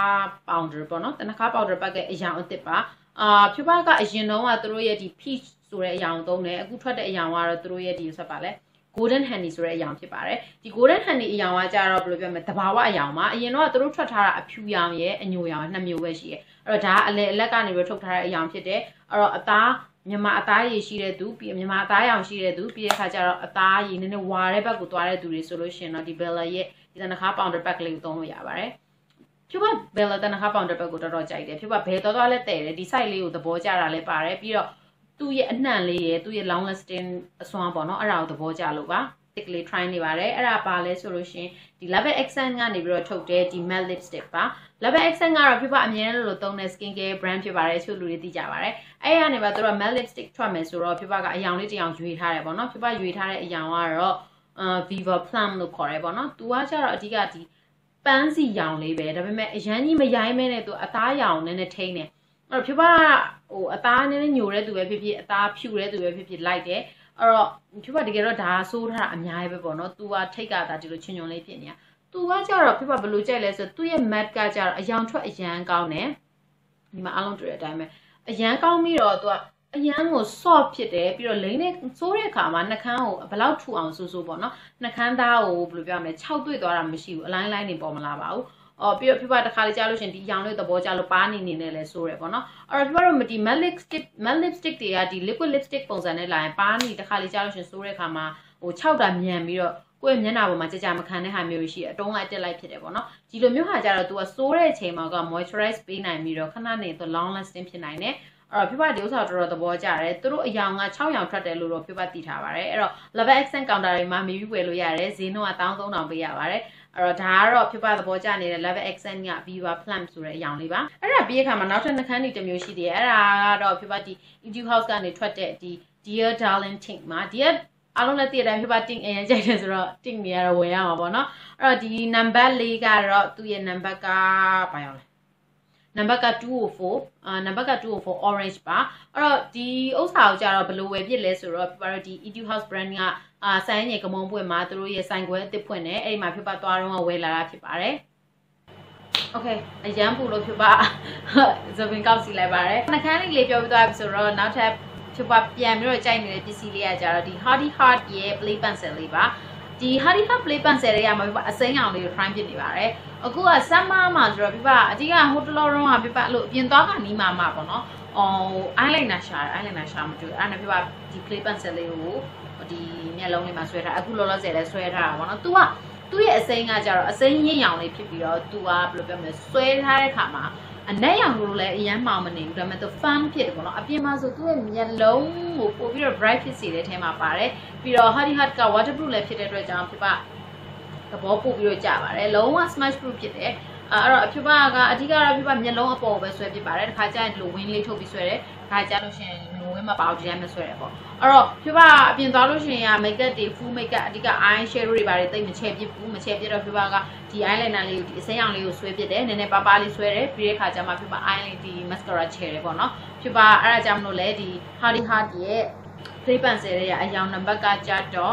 powder ပေါ့နော်တနခါ powder ပတ်ကအရောင်အသစ်ပါဖြစ်ပါကအရင်တော့ကသူတို့ရဲ့ဒီ peach ဆိုတဲ့အရောင်သုံးတယ်အခုထွက်တဲ့အရောင်ကတော့သူတို့ရဲ့ဒီဥစ္စာပါလဲ golden honey ဆိုတဲ့အရောင်ဖြစ်ပါတယ်ဒီ golden honey အရောင်ကကြတော့ဘယ်လိုပြောမလဲတဘာဝအရောင်ပါအရင်တော့သူတို့ထွက်ထားတာအဖြူရောင်ရဲ့အညိုရောင်နှစ်မျိုးပဲရှိရဲ့အဲ့တော့ဒါကအလက်ကနေပြီးထုတ်ထားတဲ့အရောင်ဖြစ်တယ်အဲ့တော့အသားမြန်မာအသားရည်ရှိတဲ့သူပြီးမြန်မာအသားရောင်ရှိတဲ့သူပြီးတဲ့ခါကျတော့အသားရည်နည်းနည်းဝါတဲ့ဘက်ကိုသွားတဲ့သူတွေဆိုလို့ရှိရင်တော့ဒီ Bella ရဲ့ဒီတနခါ powder pack လေးကိုသုံးလို့ရပါတယ်ဖြူပါ Bella တနခါ powder pack ကိုတော်တော်ကြိုက်တယ်ဖြူပါဘယ်တော့လဲတဲ့တယ်ဒီ site လေးကိုသဘောကျတာလည်းပါတယ်ပြီးတော့သူ့ရဲ့အနှံ့လေးရဲ့သူ့ရဲ့ long lasting အစွမ်းပေါ့နော်အဲ့ဒါကိုသဘောကျလို့ပါတစ်ကလေး try နေပါတယ်အဲ့ဒါပါလဲဆိုလို့ရှင်ဒီ Level Accent ကနေပြီးတော့ထုတ်တဲ့ဒီ matte lipstick ပါ Level Accent ကတော့ဖြစ်ပါအမြဲတမ်းလို့သုံးတဲ့ skin care brand ဖြစ်ပါတယ်ချို့လူတွေသိကြပါတယ်အဲ့ရနေပါသူတို့ matte lipstick ထွက်မယ်ဆိုတော့ဖြစ်ပါကအယောင်လေးတစ်ယောင်ရွေထားတယ်ပေါ့နော်ဖြစ်ပါရွေထားတဲ့အယောင်ကတော့Viva Plum လို့ခေါ်တယ်ပေါ့နော်သူကကျတော့အဓိကဒီပန်းစီရောင်လေးပဲဒါပေမဲ့အရန်ကြီးမရိုင်းမဲနဲ့သူအသားရောင်နဲ့ထိန်းတယ်အဲ့တော့ဖြစ်ပါအသားနည်းနည်းညိုတဲ့သူပဲဖြစ်ဖြစ်အသားဖြူတဲ့သူပဲဖြစ်ဖြစ်လိုက်တယ်ဖြစ်ပါတကယ်တော့ဒါဆိုးထားအများကြီးပဲပေါ့နော် तू ကထိတ်ကတာဒီလိုချွန်ချွန်လေးဖြစ်နေတာ तू ကကြတော့ဖြစ်ပါဘလို့ကြိုက်လဲဆိုသူ့ရဲ့ matte ကကြတော့အယောင်ထွက်အရန်ကောင်းတယ်ဒီမှာအားလုံးတွေ့တဲ့အတိုင်းပဲအရန်ကောင်းပြီးတော့ तू ကအရန်ကို soft ဖြစ်တယ်ပြီးတော့လိမ့်နဲ့စိုးတဲ့အခါမှာနှကန်းကိုဘလောက်ထူအောင်ဆိုးပေါ့နော်နှကန်းသားကိုဘယ်လိုပြောမလဲ6တွေ့သွားတာမရှိဘူးအလိုင်းလိုင်းနေပေါ်မလာပါဘူးပြီးတော့ဖြစ်ပါတစ်ခါလေးကြားလို့ရှင်ဒီရောင်လေးသဘောကျလို့ပါနေနေလဲဆိုရယ်ပေါ့နော်အဲ့တော့ဖြစ်ပါတော့ဒီ matte lipstick တွေကဒီ liquid lipstick ပုံစံနဲ့လာရင်ပါနေတစ်ခါလေးကြားလို့ရှင်ဆိုးတဲ့အခါမှာဟို6တာမြန်ပြီးတော့ကိုယ့်မျက်နှာပေါ်မှာကြမခံတဲ့ဟာမျိုးရှိတယ်အတုံးလိုက်တက်လိုက်ဖြစ်တယ်ပေါ့နော်ဒီလိုမျိုးဟာကြတော့ तू ကစိုးတဲ့အချိန်မှာက moisturize ပေးနိုင်ပြီးတော့ခဏနေ long lasting ဖြစ်နိုင်တယ်အဲ့တော့ဖြစ်ပါဒီဥစ္စာတော်တော်သဘောကျတယ်သူတို့အယောင်က6ရောင်ထွက်တယ်လို့တော့ဖြစ်ပါသိထားပါတယ်အဲ့တော့ level accent counter တွေမှာ maybe ဝယ်လို့ရတယ်ဈေးနှုန်းက13000ပေးရပါတယ်အဲ့တော့ဒါကတော့ဖြစ်ပါသဘောကျနေတဲ့ level accent က Viva Plum ဆိုတဲ့အယောင်လေးပါအဲ့ဒါပြီးတဲ့အခါမှာနောက်ထပ်နှခမ်းတွေတစ်မျိုးရှိသေးတယ်အဲ့ဒါကတော့ဖြစ်ပါဒီ Etude House ကနေထွက်တဲ့ဒီ Dear Darling Tint မှာဒီအားလုံးလည်းတည်တဲ့အတိုင်းဖြစ်ပါ Tint အရင်ကြိုက်တယ်ဆိုတော့ Tint တွေကတော့ဝယ်ရမှာပေါ့နော်အဲ့တော့ဒီ number 4ကတော့သူ့ရဲ့ number ကဘာရောက်လဲnumber က204 number က204 orange ပါအဲ့တော့ဒီဥစ္စာကိုကြတော့ဘယ်လိုဝယ်ဖြစ်လဲဆိုတော့ပြပါတော့ဒီ Etude House brand ကဆိုင်ငယ်ကမုံပွင့်မှာသူတို့ရဲ့ဆိုင်ခွဲအသစ်ဖွင့်တယ်အဲ့ဒီမှာဖြစ်ပါသွားတော့ဝယ်လာတာဖြစ်ပါတယ် okay အရန်ပူလို့ဖြစ်ပါဇပင်ကောက်စီလိုက်ပါတယ်နှခမ်းလေးပြောပြသွားပြီဆိုတော့နောက်ထပ်ဖြစ်ပါပြန်ပြီးတော့ကြိုက်နေတဲ့ပစ္စည်းလေးကကြတော့ဒီ Hardy Heart ရဲ့ play pencil လေးပါဒီ Hardy Heart play pencil တွေကမှာပြပါအစိမ်းအောင်လေးကို try ဖြစ်နေပါတယ်အခုက summer မှာဆိုတော့ပြပါအကြီးကဟိုတလောတော့ကပြပါလို့အပြင်သွားကနီးမှာပေါ့နော်eyeliner ရှာမတွေ့အဲ့ဒါပြပါဒီ play pencil လေးကိုဒီမျက်လုံးလေးမှာဆွဲထားအခုလောလောဆယ်လဲဆွဲထားတာပေါ့နော် तू ကသူ့ရဲ့အစိမ်းကကြတော့အစိမ်းရင့်ရောင်လေးဖြစ်ပြီးတော့ तू ကဘယ်လိုပြောမလဲဆွဲထားတဲ့ခါမှာအနက်ရောင်လို့လည်းအရန်မှောင်မနေဘူးဒါပေမဲ့ तू fun ဖြစ်တယ်ပေါ့နော်အပြင်မှာဆိုသူ့ရဲ့မျက်လုံးကိုပို့ပြီးတော့ bright ဖြစ်စေတဲ့အထဲမှာပါတယ်ပြီးတော့ Hardy Heart က waterproof လည်းဖြစ်တဲ့အတွက်ကြောင့်ဖြစ်ပါသဘောပို့ပြီးတော့ကြာပါတယ်လုံးဝ smudge proof ဖြစ်တယ်အဲ့တော့ဖြစ်ပါကအဓိကတော့ဖြစ်ပါမျက်လုံးအပေါ်ပဲဆွဲဖြစ်ပါတယ်တခါကျရင်ဒီလို wing လေးထုတ်ပြီးဆွဲတယ်ခါကျလို့ရှိရင်ဝင်းမပေါဒီတိုင်းမဆွဲရပေါ့အဲ့တော့ဖြစ်ပါအပြင်သွားလို့ရှိရင် makeup တွေ full makeup အဓိက eye shadow တွေပါတယ်တိတ်မချဲပြစ်ဘူးမချဲပြစ်တော့ဖြစ်ပါကဒီ eyeliner လေးကိုဒီအစိမ်းအောင်လေးကိုဆွဲပြစ်တယ်နည်းနည်းပါးပါးလေးဆွဲတယ်ပြီးတဲ့ခါကျမှဖြစ်ပါ eyeliner ဒီ mascara ချဲတယ်ပေါ့နော်ဖြစ်ပါအဲ့ဒါကြောင့်မလို့လဲဒီ Hardy Heart ရဲ့ play pencil ရဲ့အယောင်နံပါတ်ကကြတော့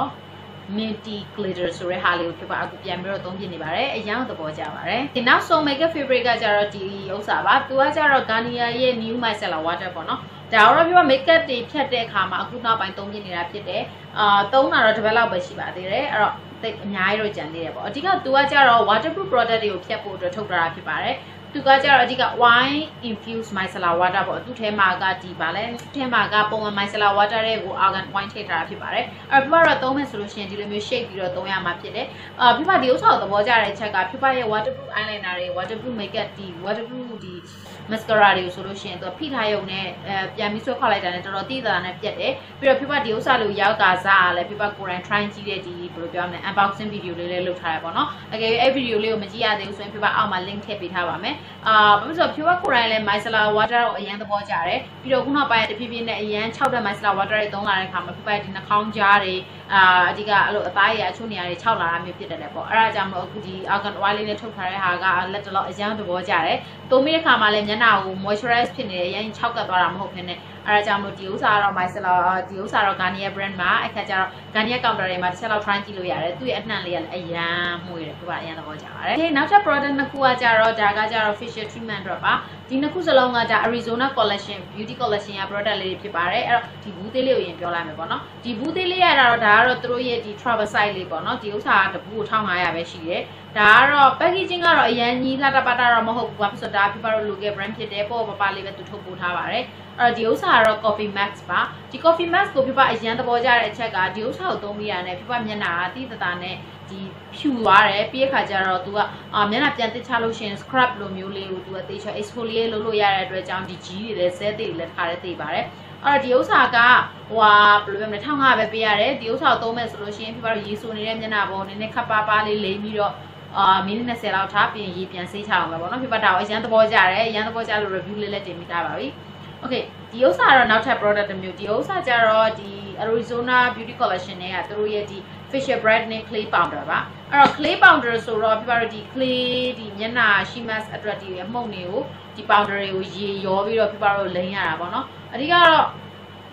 minty glitter ဆိုတဲ့ဟာလေးကိုဖြစ်ပါအခုပြန်ပြီးတော့သုံးပြနေပါတယ်အရင်သဘောကျပါတယ်ဒီနောက်ဆုံး makeup favorite ကကြတော့ဒီဥစ္စာပါသူကကြတော့ Garnier ရဲ့ new micellar water ပေါ့နော်ဒါတော့ပြော makeup တွေဖြတ်တဲ့အခါမှာအခုနောက်ပိုင်းသုံးပြနေတာဖြစ်တယ်သုံးတာတော့တစ်ပတ်လောက်ပဲရှိပါသေးတယ်အဲ့တော့တိတ်အများကြီးတော့ကြံသေးတယ်ပေါ့အဓိကသူကကြတော့ waterproof product တွေကိုဖြတ်ဖို့အတွက်ထုတ်တာဖြစ်ပါတယ်သူကကြတော့အဓိက wine infused micellar water ပေါ့သူ့ထဲမှာကဒီပါလဲသူ့ထဲမှာကပုံမှန် micellar water တွေကို argan wine ထည့်ထားတာဖြစ်ပါတယ်အဲ့တော့ပြပါတော့သုံးမယ်ဆိုလို့ရှိရင်ဒီလိုမျိုး shake ပြီးတော့သုံးရမှာဖြစ်တယ်ပြပါဒီဥစ္စာကိုသဘောကျတဲ့အချက်ကပြပါရဲ့ waterproof eyeliner တွေ waterproof makeup ဒီ waterproof ဒီ mascara တွေကိုဆိုလို့ရှိရင်သူဖိထားရုံနဲ့ပြန်ပြီးဆွဲခွာလိုက်တာနဲ့တော်တော်တိတိကျကျနဲ့ပြတ်တယ်ပြီးတော့ပြပါဒီဥစ္စာလို့ရောက်တာစားလဲပြပါကိုယ်တိုင် try ကြည့်တဲ့ဒီဘယ်လိုပြောမလဲ unboxing video လေးလည်းလုပ်ထားရပါတော့အကယ်၍အဲ့ video လေးကိုမကြည့်ရသေးဘူးဆိုရင်ပြပါအောက်မှာ link ထည့်ပေးထားပါမယ်ဘာလို့ဆိုတော့ pure ကိုယ်တိုင်လည်း micellar water ကိုအရင်သဘောကျတယ်ပြီးတော့ခုနောက်ပိုင်းတဖြည်းဖြည်းနဲ့အရင်6တဲ့ micellar water တွေသုံးလာတဲ့အခါမှာပြပါဒီနှာခေါင်းကြားတွေအဓိကအဲ့လိုအသားရည်အချို့နေရာတွေ6လာတာမျိုးဖြစ်တယ်လေပေါ့အဲ့ဒါကြောင့်မလို့အခုဒီ argan oil လေးနဲ့ထုတ်ထားတဲ့ဟာကလက်တလောအရင်သဘောကျတယ်သုံးပြီးတဲ့အခါမှာလည်းမျက်နှာကို moisturize ဖြစ်နေတယ်ရင်6ကပ်သွားတာမဟုတ်ဘဲနဲ့အဲ့ဒါကြောင့်မလို့ဒီဥစ္စာကတော့ micellar ဒီဥစ္စာတော့ Garnier brand မှာအခါကျတော့ Garnier counter တွေမှာတစ်ချက်လောက် try ကြည့်လို့ရတယ်သူ့ရဲ့အနှံ့လေးကလည်းအရန်မှုရတယ်ပြပါအရန်သဘောကျပါတယ်ဒီနောက်ထပ် product နှစ်ခုကကြတော့ဒါကကြတော့ facial treatment တော့ပါဒီနှစ်ခုစလုံးကဒါ Arizona collection beauty collection ရ product လေးတွေဖြစ်ပါတယ်အဲ့တော့ဒီဘူးသေးလေးကိုရင်ပြောလိုက်မယ်ပေါ့နော်ဒီဘူးသေးလေးရတာတော့ဒါကတော့သူတို့ရဲ့ဒီ travel size လေးပေါ့နော်ဒီဥစ္စာကတပူကို1500ပဲရှိတယ်ဒါကတော့ packaging ကတော့အရန်ကြီးလှတပတာတော့မဟုတ်ဘူးဘာဖြစ်လို့ဒါပြပါတော့ local brand ဖြစ်တယ်ပေါ့ပပလေးပဲသူထုတ်ပို့ထားပါတယ်အဲ့တော့ဒီဥစ္စာကတော့ coffee max ပါဒီ coffee max ကိုပြပအရန်သဘောကျတဲ့အချက်ကဒီဥစ္စာကိုသုံးပြီးရတယ်ပြပမျက်နှာကတိတတာနဲ့ဒီဖြူသွားတယ်ပြီးတဲ့ခါကျတော့ तू ကမျက်နှာပြန်တစ်ချလို့ရှိရင် scrub လိုမျိုးလေးကို तू အသေးချော exfoliate လုပ်လို့ရတဲ့အတွက်ကြောင့်ဒီ G တွေလည်းဇက်တွေလည်းတစ်ခါတည်းသိပါတယ်အဲ့တော့ဒီဥစ္စာကဟိုဘယ်လိုပြောမလဲ1500ပဲပေးရတယ်ဒီဥစ္စာကိုသုံးမယ်ဆိုလို့ရှိရင်ပြပတော့ရေဆိုနေတဲ့မျက်နှာပေါ်နည်းနည်းခပ်ပါးပါးလေးလိမ့်ပြီးတော့မိနစ်20လောက်ထားပြီးရေပြန်ဆေးချအောင်ပဲပေါ့နော်ပြပတာကိုအရန်သဘောကျတယ်အရန်သဘောကျလို့ review လေးလည်းတင်ပေးထားပါပြီOkay ဒီဥစ္စာကတော့နောက်ထပ် product တစ်မျိုးဒီဥစ္စာကျတော့ဒီ Arizona Beauty Collection နဲ့ကသူတို့ရဲ့ဒီ facial brightening clay powder ပါအဲ့တော့ clay powder ဆိုတော့ပြပါတော့ဒီ clay ဒီမျက်နှာ shimmer အတွက်ဒီအမှုန့်တွေကိုဒီ powder တွေကိုရေရောပြီးတော့ပြပါတော့လိမ့်ရတာပေါ့နော်အဓိကတော့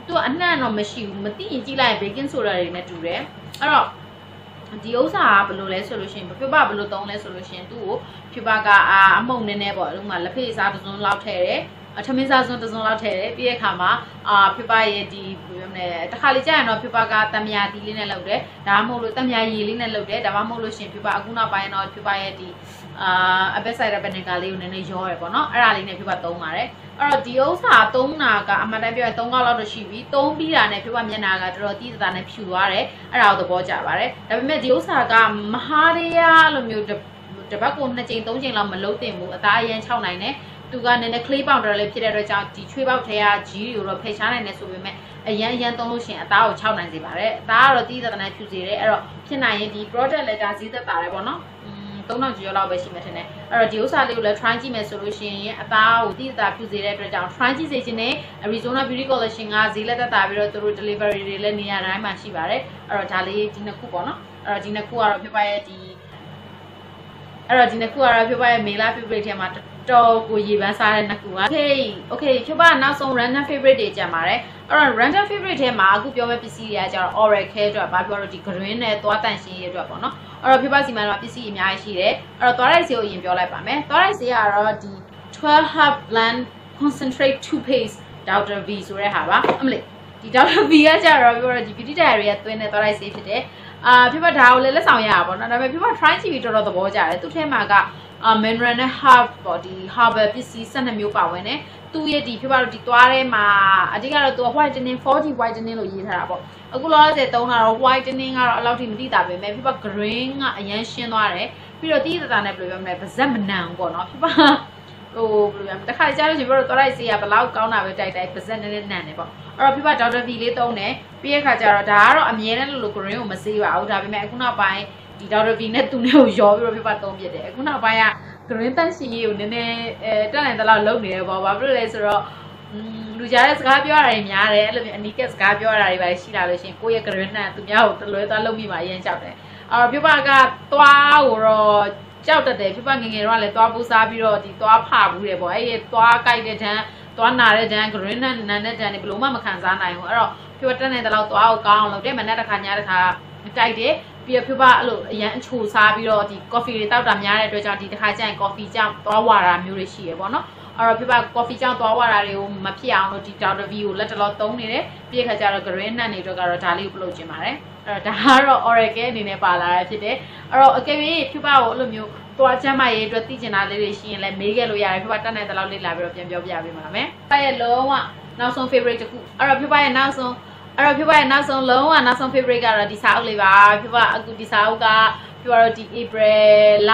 သူအနှံ့တော့မရှိဘူးမသိရင်ကြည့်လိုက် baking soda တွေနဲ့တူတယ်အဲ့တော့ဒီဥစ္စာကဘယ်လိုလဲဆိုလို့ရှိရင်ဖြူပါဘယ်လိုသုံးလဲဆိုလို့ရှိရင်သူ့ကိုဖြူပါကအမုံနည်းနည်းပေါ့ဥမာလက်ဖေးစားတစ်စုံလောက်ထည့်တယ်ထမင်းစားစုံတစ်စုံလောက်ထည့်တယ်ပြီးတဲ့အခါမှာဖြူပါရဲ့ဒီဘယ်လိုလဲတစ်ခါလေကြာရင်တော့ဖြူပါကတမယာတီလေးနဲ့လုပ်တယ်ဒါမှမဟုတ်လို့တမယာရည်လေးနဲ့လုပ်တယ်ဒါမှမဟုတ်လို့ရှိရင်ဖြူပါအခုနောက်ပိုင်းတော့ဖြူပါရဲ့ဒီအပက်ဆိုင်ရပနင်ကာလေးကိုနည်းနည်းရောရပေါ့နော်အဲ့ဒါလေးနဲ့ဖြူပါသုံးပါတယ်အဲ့တော့ဒီဥစ္စာသုံးတာကအမှန်တမ်းပြောရင်3កောက်လောက်တော့ရှိပြီသုံးပြီးတာနဲ့ဖြူပါမျက်နှာကတော်တော်တီးတသားနဲ့ဖြူသွားတယ်အဲ့ဒါကိုသဘောကျပါတယ်ဒါပေမဲ့ဒီဥစ္စာကမဟာရရလိုမျိုးတပတ်ကို2 ကြိမ် 3 ကြိမ်လောက်မလုံးတင်ဘူးအသားအရန်6နိုင်တယ်သူကနည်းနည်း clay powder လေးဖြစ်တဲ့အတွက်ကြောင့်ဒီချွေးပေါက်ထဲကကြီးတွေကိုတော့ဖယ်ရှားနိုင်တယ်ဆိုပေမဲ့အရန်သုံးလို့ရှိရင်အသားကို6နိုင်စေပါတယ်အသားကတော့တီးတသားနဲ့ဖြူစေတယ်အဲ့တော့ဖြစ်နိုင်ရင်ဒီ product လည်းဒါဈေးသက်ပါတယ်ပေါ့နော်3000ကျော်လောက်ပဲရှိမှထင်တယ်အဲ့တော့ဒီဥစ္စာလေးကိုလည်း try ကြည့်မယ်ဆိုလို့ရှိရင်အသားကိုတိကျဖြူစေတဲ့အတွက်ကြောင့် try ကြည့်စေချင်တဲ့ Arizona Beauty Collection ကဈေးလက်သက်သာပြီးတော့သူတို့ delivery တွေလည်းနေရာတိုင်းမှာရှိပါတယ်အဲ့တော့ဒါလေးဒီနှစ်ခုပေါ့နော်အဲ့တော့ဒီနှစ်ခုကတော့ပြပရဲ့ဒီအဲ့တော့ဒီနှစ်ခုကတော့ပြပရဲ့ Mela favorite ထဲမှာတော်ကိုရေပန်းစားတဲ့နှစ်ခုပါ Okay ပြပနောက်ဆုံး random favorite တွေကြံပါတယ်အဲ့တော့ random favorite ထဲမှာအခုပြောမဲ့ပစ္စည်းတွေကကျတော့ oral care အတွက်ဘာပြောလို့ဒီ green နဲ့သွားတန့်ရှင်းရေးအတွက်ပေါ့နော်အဲ့တော့ပြပစီမံတော့ပစ္စည်းအများကြီးရှိတယ်အဲ့တော့သွားရိုက်ဆေးကိုအရင်ပြောလိုက်ပါမယ်သွားရိုက်ဆေးကတော့ဒီ12 herb blend concentrate toothpaste Dr. V ဆိုတဲ့ဟာပါအမလေးဒီ Dr. V ကကျတော့ပြောတော့ဒီ beauty diary ကသွင်းတဲ့သွားရိုက်ဆေးဖြစ်တယ်ပြပဒါကိုလည်းလက်ဆောင်ရတာပေါ့နော်ဒါပေမဲ့ပြပ try ကြည့်ပြီးတော်တော်သဘောကျတယ်သူ့ထဲမှာကmineral နဲ့ herb ပေါ့ဒီ herbal ပစ္စည်း12မျိုးပါဝင်တယ်သူ့ရဲ့ဒီပြပတော့ဒီသွားထဲမှာအဓိကတော့သူက whitening 40 whitening လို့ရေးထားတာပေါ့အခုလောလောဆယ်သုံးတာတော့ whitening ကတော့အဲ့လောက်ထိမသိတာပဲမဲ့ပြပ green ကအရန်ရှင်းသွားတယ်ပြီးတော့တီးတသားနဲ့ဘယ်လိုပြောမလဲပါဇက်မနံဘူးပေါ့နော်ပြပဟိုဘယ်လိုပြောမလဲတစ်ခါကြားလို့ရှိရင်ပြတော့သွားလိုက်စေးရဘလောက်ကောင်းတာပဲတိုက်ပါဇက်နည်းနည်းနံတယ်ပေါ့အဲ့တော့ပြပ Dr. V လေးသုံးတယ်ပြီးတဲ့ခါကျတော့ဒါကတော့အမြဲတမ်းလို့ green ကိုမစေးပါဘူးဒါပေမဲ့အခုနောက်ပိုင်းဒီ Dr. V နဲ့သူနဲ့ကိုရောပြီးတော့ပြပသုံးပြတယ်အခုနောက်ပိုင်းက green တန့်ရှင်းရေးကိုနည်းနည်းတက်နိုင်တဲ့လောက်လုပ်နေတယ်ပေါ့ဘာဖြစ်လို့လဲဆိုတော့လူကြားတဲ့စကားပြောရတာများတယ်အဲ့လိုမျိုးအနီးကစကားပြောရတာတွေပဲရှိလာလို့ရှိရင်ကိုယ့်ရဲ့ green နဲ့သူများကိုတလွဲသွားလုပ်မိမှာအရင်ကြောက်တယ်အဲ့တော့ပြပကသွားကိုတော့ကြောက်တတ်တယ်ပြပငငယ်တော့လည်းသွားပူစားပြီးတော့ဒီသွားဖဘူးတယ်ပေါ့အဲ့ဒီသွားကြိုက်တဲ့တန်းသွားနာတဲ့တန်း green နဲ့နန်းတဲ့တန်းတွေဘယ်လိုမှမခံစားနိုင်ဘူးအဲ့တော့ပြပတက်နေတဲ့လောက်သွားကိုကောင်းအောင်လုပ်တယ်မနေ့တစ်ခါညတစ်ခါတိုက်တယ်ပြီးတော့ပြပအဲ့လိုအရန်အချိုစားပြီးတော့ဒီ coffee တွေတောက်တာများတဲ့အတွက်ကြောင့်ဒီတစ်ခါကျရင် coffee ကြောင့်သွားဝါတာမျိုးတွေရှိရပေါ့နော်အဲ့တော့ပြပ coffee ကြောင့်သွားဝါတာတွေကိုမဖြစ်အောင်လို့ဒီ Dr. V ကိုလက်တလောသုံးနေတယ်ပြီးတဲ့ခါကျတော့ green နဲ့နေတော့ကတော့ဒါလေးကိုပလုပ်ချင်ပါတယ်အဲ့တော့ဒါကတော့ oral care အနေနဲ့ပါလာတာဖြစ်တယ်အဲ့တော့အကယ်၍ပြပကိုအဲ့လိုမျိုးသွားချမ်းမရေးအတွက်သိချင်တာလေးတွေရှိရင်လည်းမေးခဲ့လို့ရတယ်ပြပတက်နိုင်တဲ့လောက်လေးလာပြီးတော့ပြန်ပြောပြပေးပါမယ်ပြပရဲ့လုံးဝနောက်ဆုံး favorite တစ်ခုအဲ့တော့ပြပရဲ့နောက်ဆုံးလုံးဝနောက်ဆုံး favorite ကတော့ဒီစာအုပ်လေးပါပြပအခုဒီစာအုပ်ကပြပတော့ဒီ April လ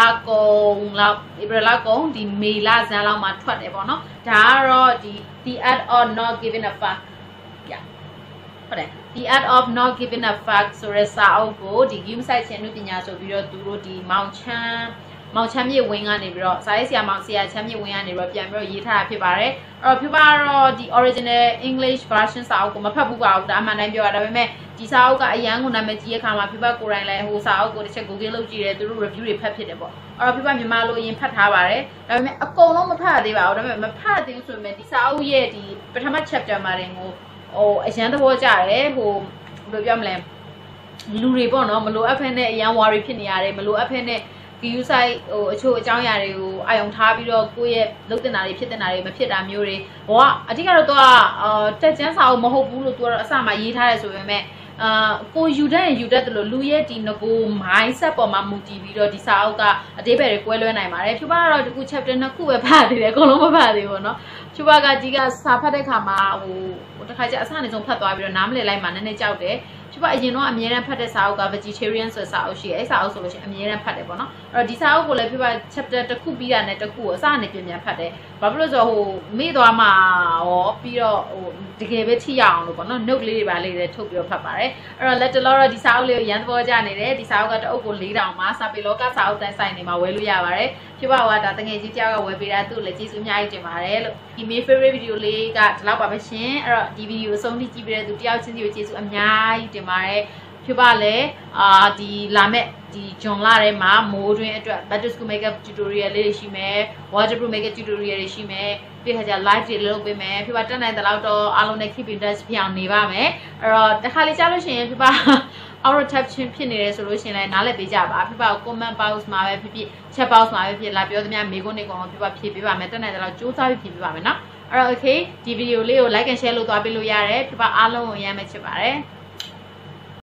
ကုန်ဒီမေလဇန်လောက်မှာထွက်တယ်ပေါ့နော်ဒါကတော့ဒီ The Art of Not Giving a Fuck ဟုတ်တယ် The Art of Not Giving a Fuck ဆိုတဲ့စာအုပ်ကိုဒီ Game Site ချန်ပညာဆိုပြီးတော့သူတို့ဒီမောင်ချမ်းမြေဝင်းကနေပြီးတော့စာရေးဆရာမောင်ဆရာချမ်းမြေဝင်းကနေပြီးတော့ပြန်ပြီးတော့ရေးထားတာဖြစ်ပါတယ်အဲ့တော့ပြပတော့ဒီ original English version စာအုပ်ကိုမဖတ်ဘူးပါဘူးဒါအမှန်တိုင်းပြောတာဒါပေမဲ့ဒီစာအုပ်ကအရန်ကိုနာမည်ကြီးတဲ့ခါမှာပြပကိုယ်တိုင်လည်းဟိုစာအုပ်ကိုတစ်ချက် Google လုပ်ကြည့်တယ်သူတို့ review တွေဖတ်ဖြစ်တယ်ပေါ့အဲ့တော့ပြပမြန်မာလိုအရင်ဖတ်ထားပါတယ်ဒါပေမဲ့အကုန်လုံးမဖတ်သေးပါဘူးဒါပေမဲ့မဖတ်သေးဘူးဆိုပေမဲ့ဒီစာအုပ်ရဲ့ဒီပထမ chapter မှာတင်ကိုဟိုအရန်သဘောကျတယ်ဟိုဘယ်လိုပြောမလဲလူတွေပေါ့နော်မလိုအပ်ဖက်နဲ့အရန် worry ဖြစ်နေရတယ်မလိုအပ်ဖက်နဲ့view site ဟိုအချို့အကြောင်းအရာတွေကိုအာရုံထားပြီးတော့ကိုယ့်ရဲ့လုပ်တင်တာတွေဖြစ်တင်တာတွေမဖြစ်တာမျိုးတွေဘောကအဓိကတော့သူကတက်ကျန်းစာအုပ်မဟုတ်ဘူးလို့သူကတော့အစမှရေးထားတယ်ဆိုပေမဲ့ကိုယူတတ်တယ်လို့လူရဲ့ဒီငကို mindset ပေါ်မှာမူတည်ပြီးတော့ဒီစာအုပ်ကအသေးပဲတွေကွဲလွဲနိုင်ပါတယ်ဖြူပါကတော့ဒီခု chapter 2ခုပဲဖတ်သေးတယ်အကုန်လုံးမဖတ်သေးဘူးเนาะဖြူပါကဒီကစာဖတ်တဲ့ခါမှာဟိုတစ်ခါကျအစနေဆုံးဖတ်သွားပြီးတော့နားမလည်လိုက်မှနည်းနည်းကြောက်တယ်ဖြူပါအရင်တော့အမြဲတမ်းဖတ်တဲ့စာအုပ်က vegetarian ဆိုတဲ့စာအုပ်ရှိတယ်အဲ့စာအုပ်ဆိုလို့ရှိရင်အမြဲတမ်းဖတ်တယ်ပေါ့နော်အဲ့တော့ဒီစာအုပ်ကိုလည်းဖြူပါ chapter တစ်ခုပြီးတာနဲ့တစ်ခုကိုအစနေပြန်ဖတ်တယ်ဘာဖြစ်လို့ဆိုတော့ဟိုမေ့သွားမှာရောပြီးတော့ဟိုတကယ်ပဲထိရအောင်လို့ပေါ့နော် note လေးတွေပါလေးတွေထုတ်ပြီးတော့ဖတ်ပါတယ်အဲ့တော့လက်တလောတော့ဒီစာအုပ်လေးကိုရန်သဘောကျနေတယ်ဒီစာအုပ်ကတအုပ်ကို4000မှာစာပေလောကစာအုပ်တန်းဆိုင်နေမှာဝယ်လို့ရပါတယ်ဖြူပါကဒါတငယ်ကြီးတယောက်ကဝယ်ပေးတာသူ့လည်းကျေးဇူးအများကြီးတင်ပါတယ်လို့ဒီ main favorite video လေးကဒီလောက်ပါပဲရှင်အဲ့တော့ဒီ video အဆုံးထိကြည့်ပေးတဲ့သူတယောက်ချင်းစီကိုကျေးဇူးအများကြီးတင်ပါတယ်ဖြစ်ပါလေဒီလာမဲ့ဒီဂျွန်လာထဲမှာမိုးတွင်အတွက် back to school makeup tutorial လေးတွေရှိမယ် waterproof makeup tutorial တွေရှိမယ်ပြီးခါကျ live တွေလုပ်ပေးမယ်ဖြစ်ပါတက်နိုင်တဲ့လောက်တော့အားလုံးနဲ့ keep in touch ဖြစ်အောင်နေပါမယ်အဲ့တော့တစ်ခါလေးကြားလို့ရှိရင်ဖြစ်ပါ out of touch ဖြစ်နေတယ်ဆိုလို့ရှိရင်လည်းနားလည်ပေးကြပါဖြစ်ပါ comment box မှာပဲဖြစ်ဖြစ် chat box မှာပဲဖြစ်လာပြောသမျှမေးခွန်းတွေကောင်ဖြစ်ပါဖြေပေးပါမယ်တက်နိုင်တဲ့လောက်စူးစမ်းပြီးဖြေပေးပါမယ်နော်အဲ့တော့ okay ဒီဗီဒီယိုလေးကို like and share လုပ်သွားပေးလို့ရတယ်ဖြစ်ပါအားလုံးကိုရမ်းမဲ့ချစ်ပါတယ်